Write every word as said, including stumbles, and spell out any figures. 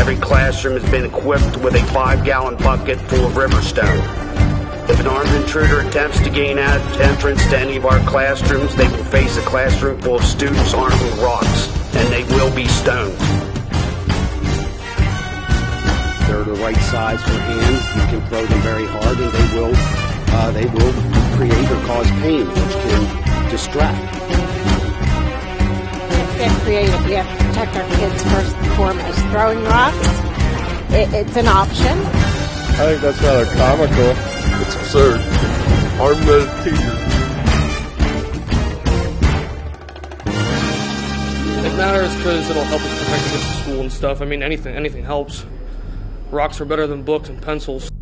Every classroom has been equipped with a five-gallon bucket full of riverstone. If an armed intruder attempts to gain entrance to any of our classrooms, they will face a classroom full of students armed with rocks, and they will be stoned. They're the right size for hands. You can throw them very hard, and they will, uh, they will create or cause pain, which can distract. Get creative. We have to protect our kids first and foremost. Throwing rocks, it, it's an option. I think that's rather comical. It's absurd. Armed teachers. It matters because it'll help us protect against school and stuff. I mean, anything, anything helps. Rocks are better than books and pencils.